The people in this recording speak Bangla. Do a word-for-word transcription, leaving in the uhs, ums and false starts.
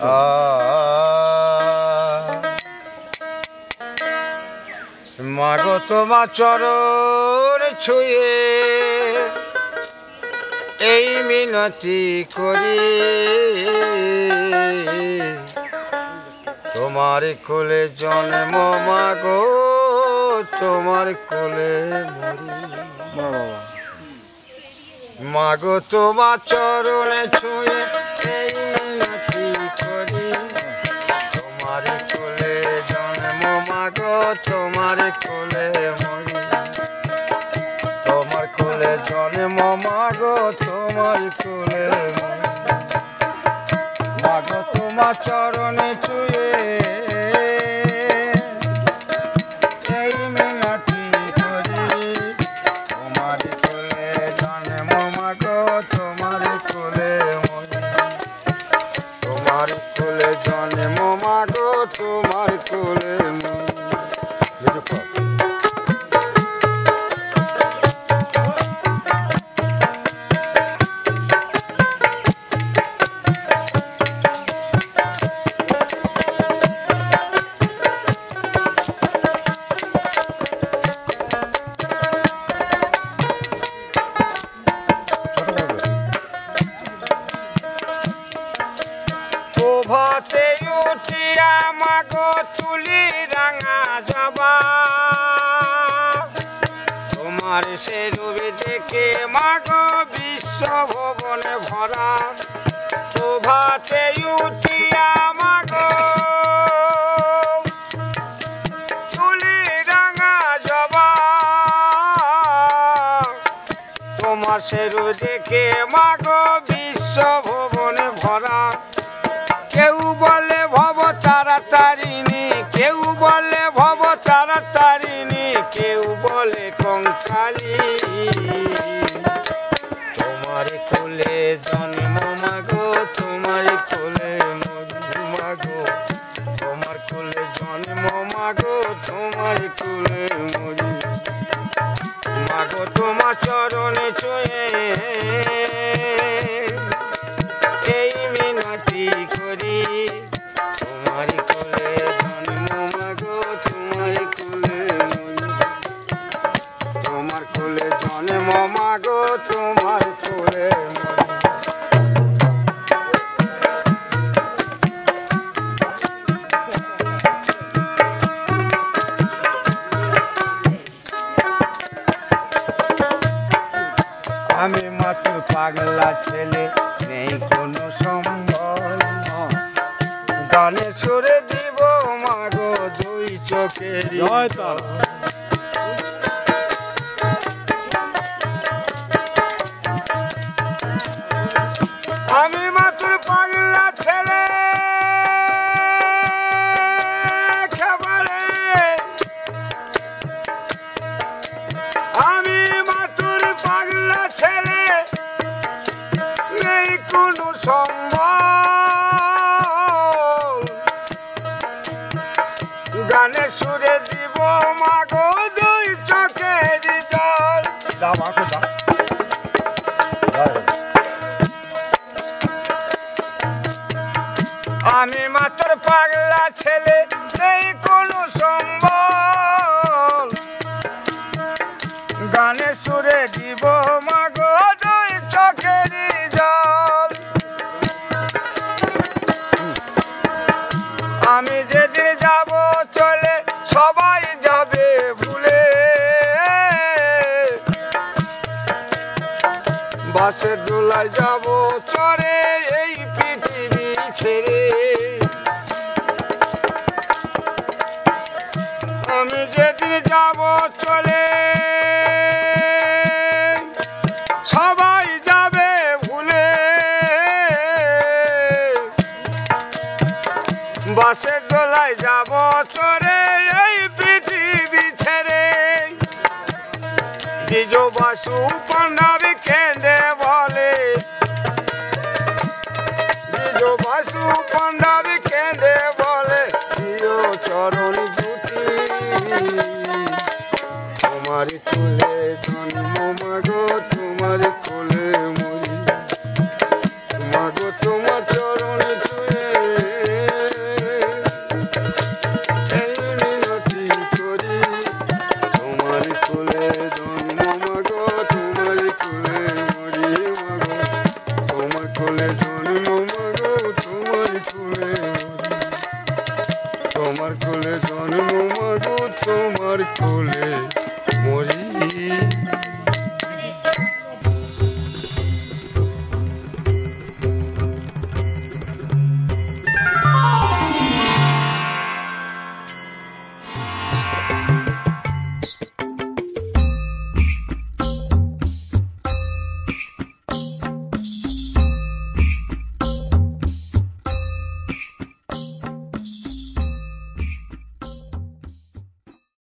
মাগো তোমার চরণ ছুঁয়ে এই মিনতি করি তোমার কোলে জন্ম মাগো তোমার কোলে মরি মাগো তোমার চরণে ছুঁয়ে এই মিনতি করি তোমার কোলে জন্ম মাগো তোমার কোলে মরি তোমার কোলে জন্ম মাগো তোমার কোলে মরি মাগো তোমার চরণে ছুঁয়ে এই মিনতি করি তোমার কোলে জন্ম মাগো তোমার কোলে মরি তোমার কোলে জন্ম মাগো তোমার কোলে মরি প্রভাতে উঠিয়া মাগো তুলি রাঙা জবা তোমার সে রূপে দেখে মাগো বিশ্ব ভবনে ভরা প্রভাতে উঠিয়া মাগো তুলি রাঙা জবা তোমার সে রূপ দেখে মাগো বিশ্ব ভবনে ভরা কেউ বলে ভব তারাতারিণী কেউ বলে ভব তারাতারিণী কেউ বলে কঙ্কালী তোমার কোলে জন্ম মাগো তোমার কোলে মরি মাগো তোমার কোলে জন্ম মাগো তোমার কোলে মরি মাগো তোমার চরণে ছুঁয়ে এই মিনতি করি তোমার কোলে জন্ম মাগো তোমার কোলে মরি তোমার কোলে জন্ম মাগো তোমার কোলে মরি আমি মাত্র পাগলা ছেলে নেই কোনো সম্বল গানে সুরে দিব মাগো দুই চোখের আমি মাত্র পাগলা ছেলে আমি মাত্র পাগলা ছেলে নেই কোনো সম্বল গানে সুরে দিব মাগো দুই চোখের জল আমি মাত্র পাগলা ছেলে নেই কোনো সম্বল গানে সুরে দিব মাগো দুই চোখের জল আমি যেদিন যাব চলে সবাই যাবে ভুলে বাসের দোলায় যাব চড়ে এই পৃথিবী ছেড়ে আমি যেদিন যাব চলে সবাই যাবে ভুলে বাসের দোলায় যাব চড়ে এই পৃথিবী ছেড়ে দ্বিজ বাসু পাণ্ডাবি কেঁদে বলে দ্বিজ বাসু পাণ্ডাবি কেঁদে বলে প্রিয় চরণ দুটি তোমার কোলে জন্ম মাগো তোমার কোলে মরি মাগো তোমার চরণ ছুঁয়ে এই মিনতি করি তোমার কোলে জন্ম মাগো তোমার কোলে মরি মাগো তোমার কোলে জন্ম মাগো তোমার কোলে মরি তোমার কোলে জন্ম মাগো তোমার কোলে